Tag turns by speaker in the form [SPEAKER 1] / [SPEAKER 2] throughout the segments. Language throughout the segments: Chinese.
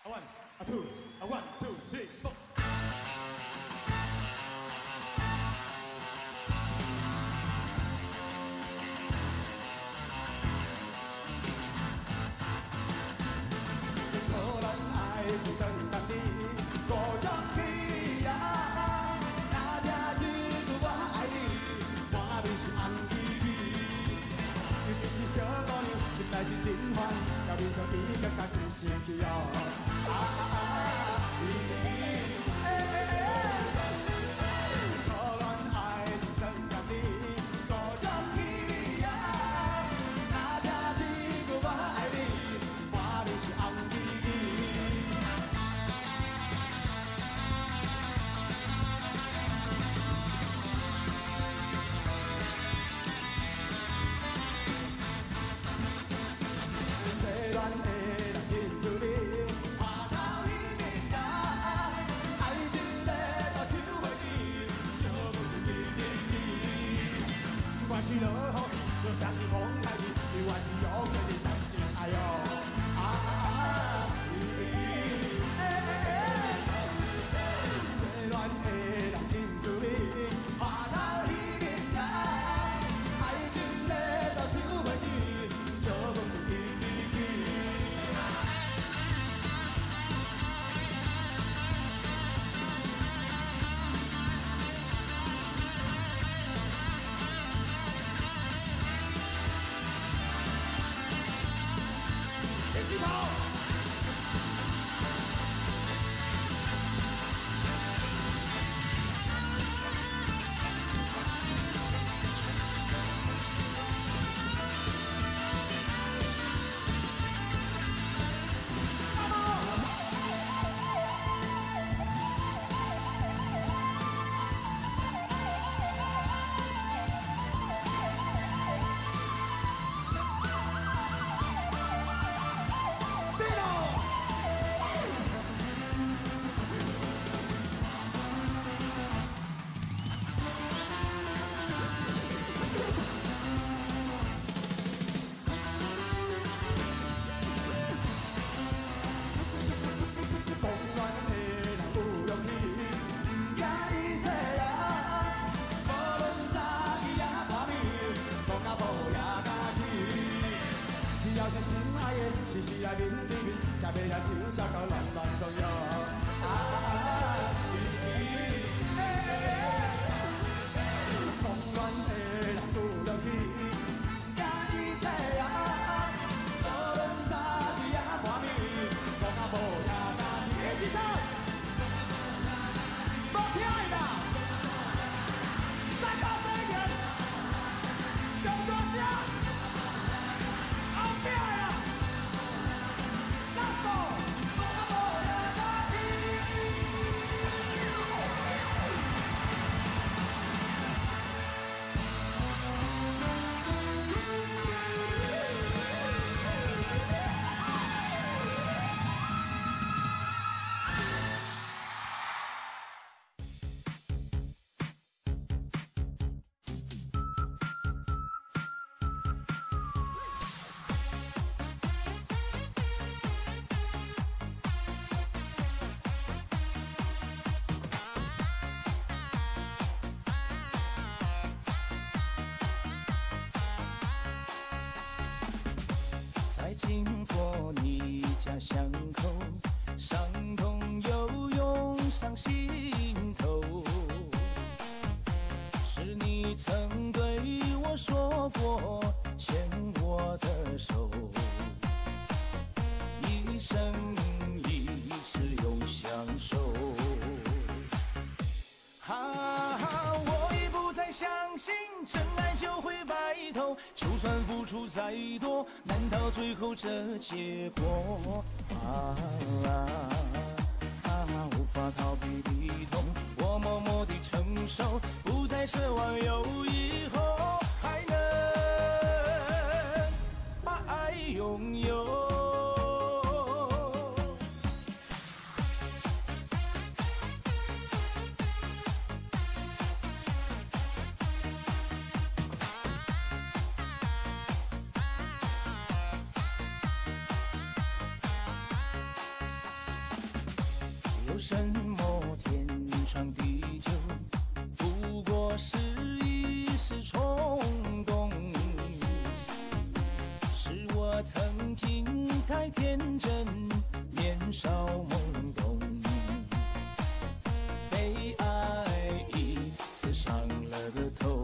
[SPEAKER 1] One, a two, a one, two, three, four. 错咱爱情算淡滴，孤掌起呀，若听一句我爱你，满面是红记记。尤其是小姑娘，心内是真欢喜，要面上伊更加真生气哦。错咱爱情算淡滴，孤掌起呀，若听一句我爱你，满面是红记记。这恋的人真趣味，看透彼面啊，爱情在大手花钱，小阮就记记记。不管是落雨天，又或是风台天，又还是乌过日谈情爱哦。这恋的人真趣味，看透彼面啊，爱情在大手花钱，小阮就记记记。一起跑！讲阮的人有勇气，不惊一切啊！无论啥伊也破面，讲啊无也敢去。只要是心爱的，时时来面对面，才袂遐手才够乱乱作哟。讲阮的人有勇气，不惊一切啊！无论啥伊也破面，讲啊无也敢去。一起唱，无听的啦，再大声一点，上大声，后壁的啦，Let's go， 讲啊无也敢去。
[SPEAKER 2] 再经过你家巷口，伤痛又涌上心头。是你曾对我说过，牵我的手，一生一世永相守。我已不再相信真爱就会白头，就算付出再多，难道最后这结果？无法逃避的痛，我默默地承受，不再奢望有以后还能把爱拥有。 有什么天长地久，不过是一时冲动。是我曾经太天真，年少懵懂，被爱一次伤了个透。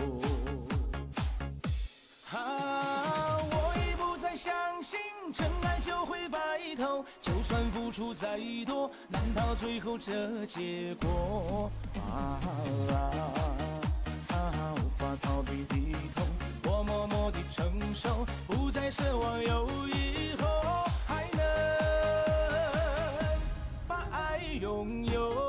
[SPEAKER 2] 我已不再相信真爱就会白头，就算付出再多，难逃最后这结果。无法逃避的痛，我默默地承受，不再奢望有以后还能把爱拥有。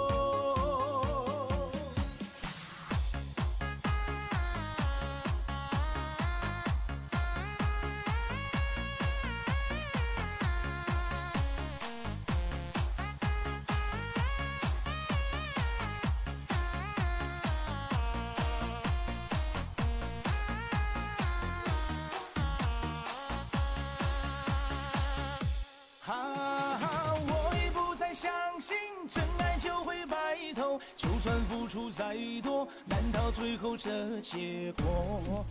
[SPEAKER 2] 我已不再相信真爱就会白头，就算付出再多，难逃最后这结果。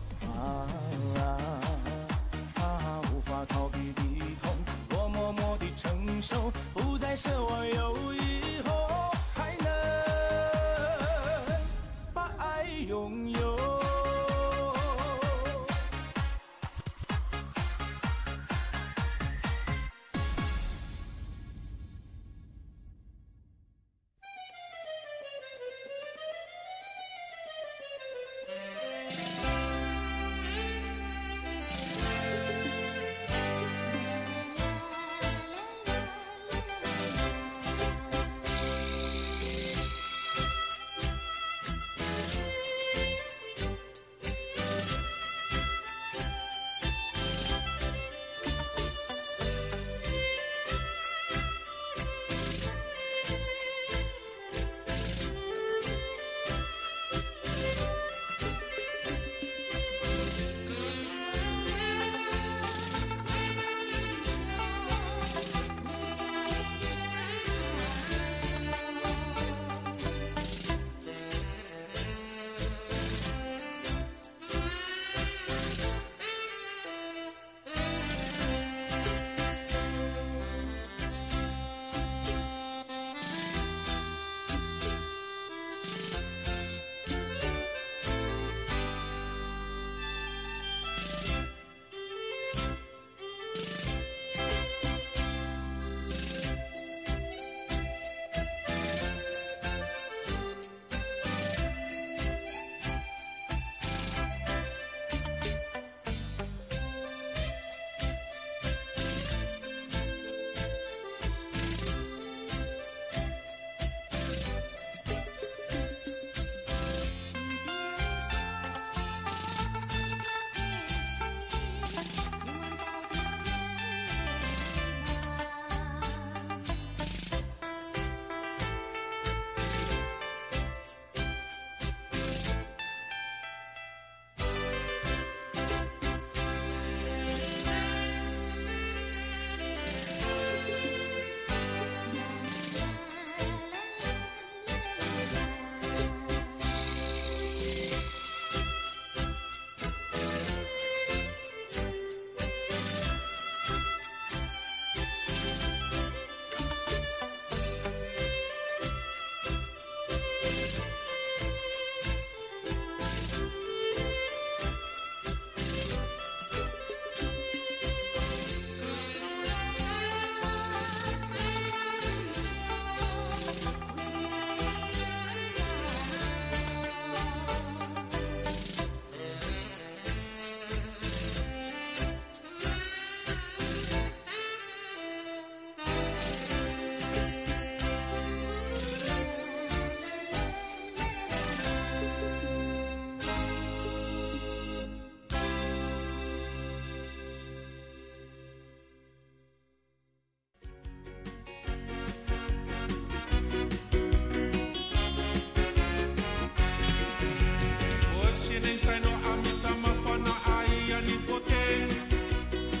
[SPEAKER 2] 无法逃避的痛，我默默地承受，不再奢望有以后还能把爱拥有。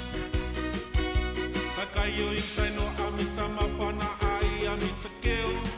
[SPEAKER 3] Kayo yung taino ami sama pana ai ami sakeo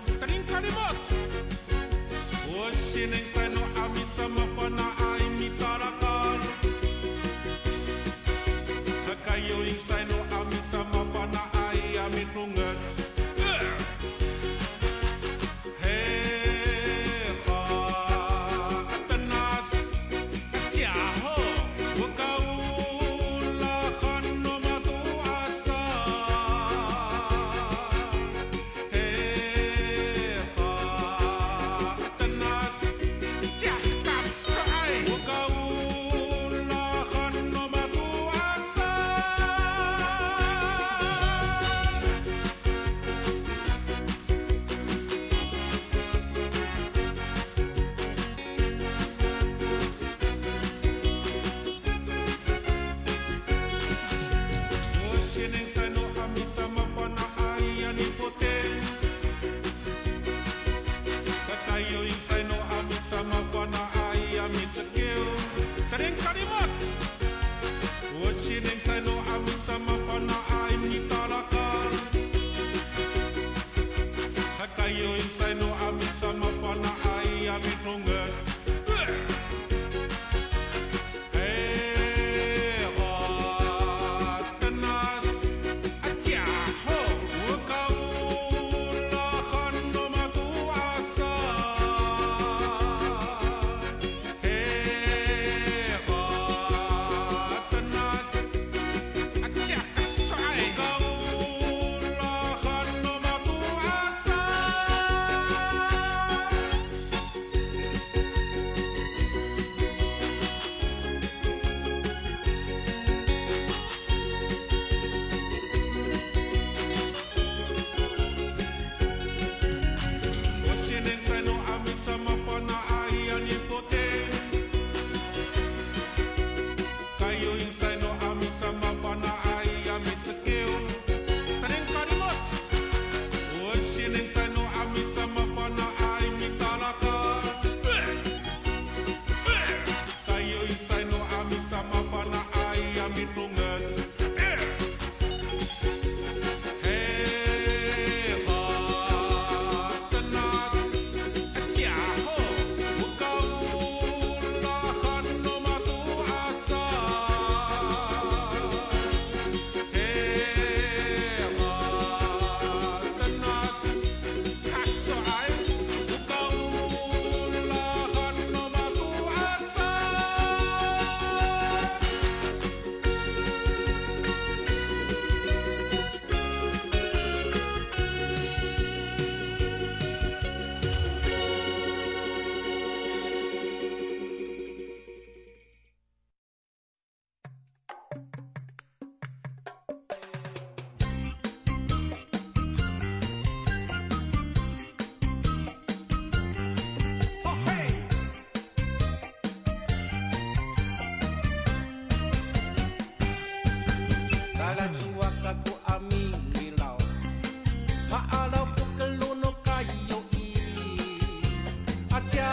[SPEAKER 3] Dala cuaka ku amingilau Maalau ku keluno kayo i Aja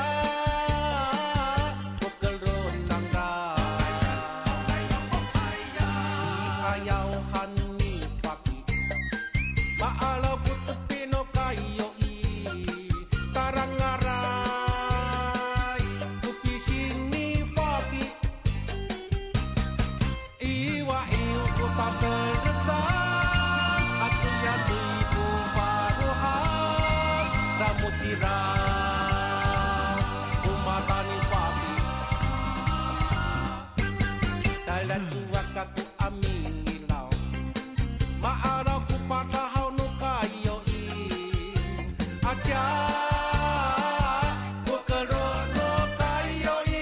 [SPEAKER 3] ku kelunang rai Si ayaw hani paki Maalau ku tepino kayo i Tarang ngarai ku pising ni paki Iwa iu ku tak berdetak Atuya tuiku paruham Samutira Umatani pagi Dalam cuaka ku amingilau Maarau ku patahau nukayo i Aja ku kerono kayo i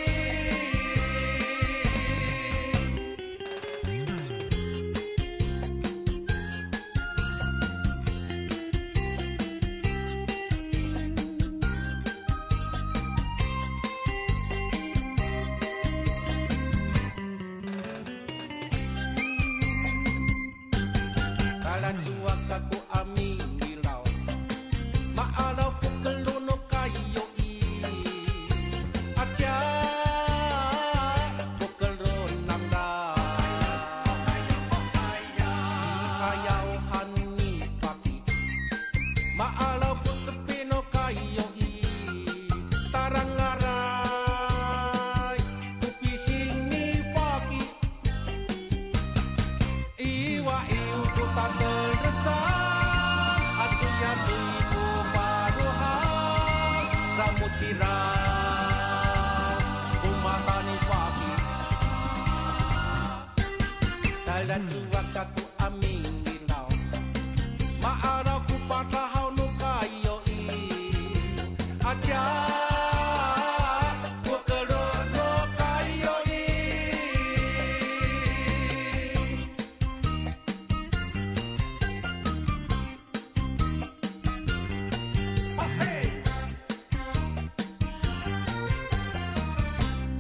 [SPEAKER 3] Dalam cuaka ku amingilau Maalau ku keluno kayo i Aja ku kelunang rai Si ayaw hani paki Maalau ku tepino kayo i Tarang ngarai ku pising ni paki Iwa iu ku tak berdetak Atuya tuiku paruham Samutira Umatani pagi Dalam cuaka ku amingilau Maarau ku patahau nukayo i Aja ku kerono kayo i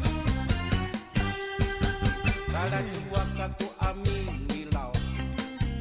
[SPEAKER 3] Dalam cuaka ku amingilau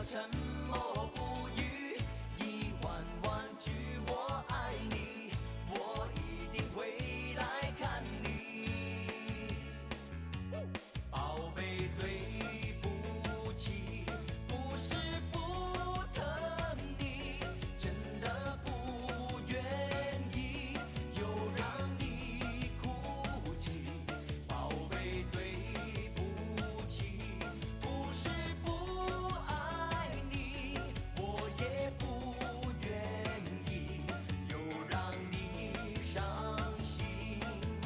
[SPEAKER 4] 沉默不语，一万万句我爱你，我一定会来看你。宝贝，对不起，不是不疼你，真的不愿意又让你哭泣。宝贝，对不起，不是不爱你，我也不愿意又让你伤心。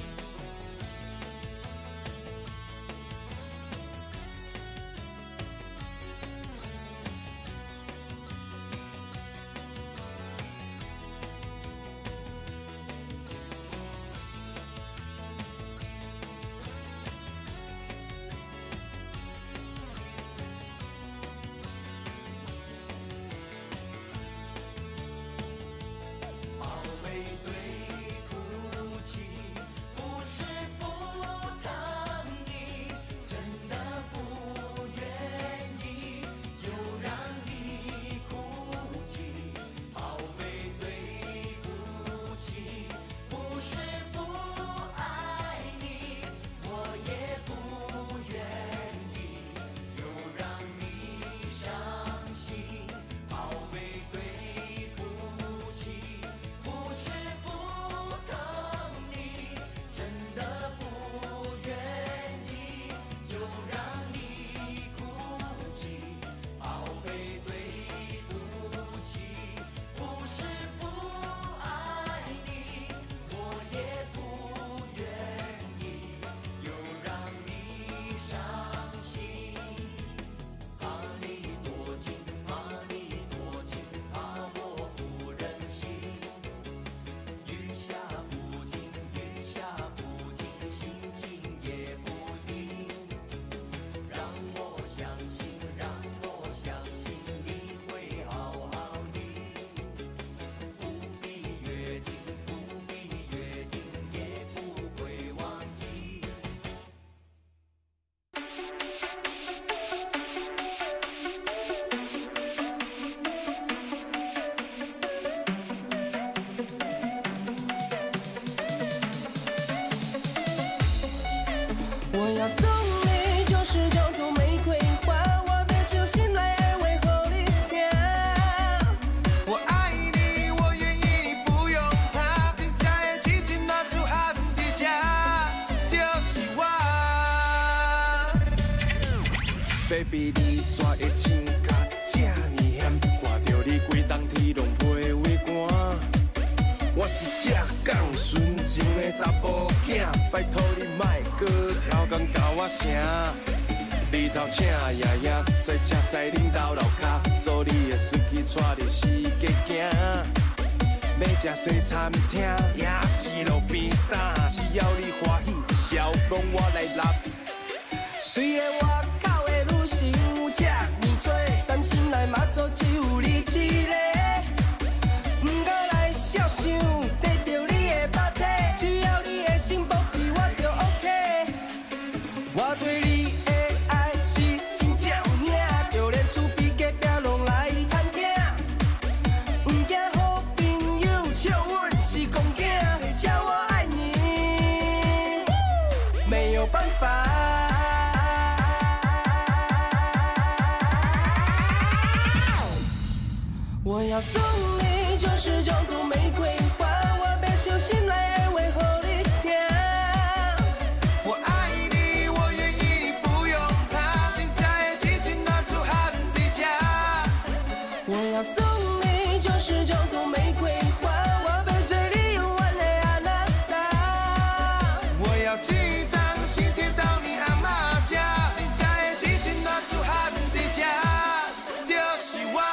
[SPEAKER 4] 宝贝，对不起，不是不疼你，真的不愿意又让你哭泣。宝贝，对不起，不是不爱你，我也不愿意又让你伤心。宝贝，对不起。不是不疼你，真的不愿意又让你哭泣。宝贝，对不起，不是不爱你，我也不愿意又让你伤心。怕你多情，怕你多情，怕我不忍心。雨下不停，雨下不停，心情也不定。让我相信，让我相信你会好好的。不必约定，不必约定，也不会忘记。
[SPEAKER 2] 我要送你99朵玫瑰花，我别手心来安慰后你听。
[SPEAKER 3] 我爱你，我愿意，你不用怕，真正的痴情男子汉伫这，就是我。Baby， 你怎会穿甲这呢险？看着你规冬天拢陪我寒。我是这港纯情的查甫囝，拜托你莫搁挑工甲我声。日头请爷爷在车驶恁兜楼骹，做你的司机带你四界行。要食西餐厅，也是路边摊，只要你欢喜，笑讲我来揽。
[SPEAKER 2] 虽然我口的女性有这呢多，但心内嘛做只有你一个。不过来想想，得到你的肉体，只要你的心保庇我就 OK。我对你的爱是真正有影，就连厝边隔壁拢来探听。不惊好朋友笑阮是公囝，谁叫我爱你，没有办法。我要送你99朵玫瑰花，我别手心来安慰后你听。
[SPEAKER 3] 我爱你，我愿意，你不用怕，真正的痴情男子汉伫这。
[SPEAKER 2] 我要送你99朵玫瑰花，我别做你永远的阿娜达。
[SPEAKER 3] 我要寄张喜帖到你阿妈家，真正的痴情男子汉伫这，就是我。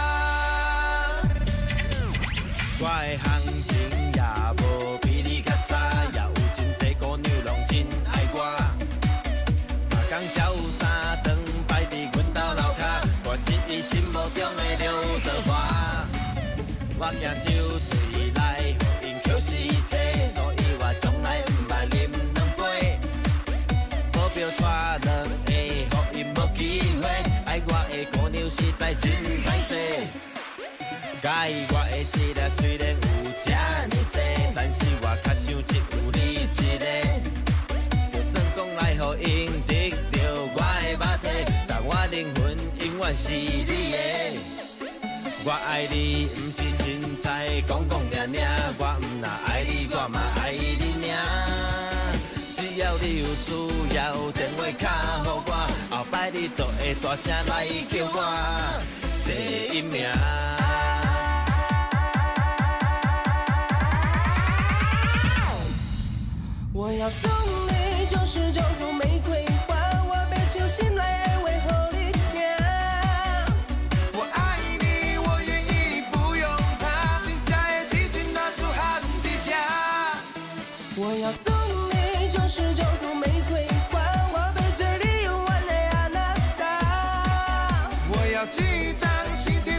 [SPEAKER 3] 我的行情也无比你较差，也有真济姑娘拢真爱我。下工才有3顿摆伫阮兜楼骹，我一伊心目中的刘德华。我惊酒醉来，互因捡尸体，所以我从来毋捌啉2杯。保镖带2个，互因无机会，爱我的姑娘是
[SPEAKER 5] 实在真歹势。介意我的质量虽然有这呢多，但是我较想只有你一个。就算讲来互因得到我的肉体，但我灵魂永远是你的。我爱你，不是凊彩讲讲命命，我不若爱你，我嘛爱你尔。只要你有需要，电话卡予我，后摆你就会大声来叫我第一名。
[SPEAKER 2] 我要送你99朵玫瑰花，我要手心来安慰予你听。
[SPEAKER 3] 我爱你，我愿意，你不用怕，真正的痴情拿出喊伫这。
[SPEAKER 2] 我要送你99朵玫瑰花，我要做你永远的阿娜达。
[SPEAKER 3] 我要这张心跳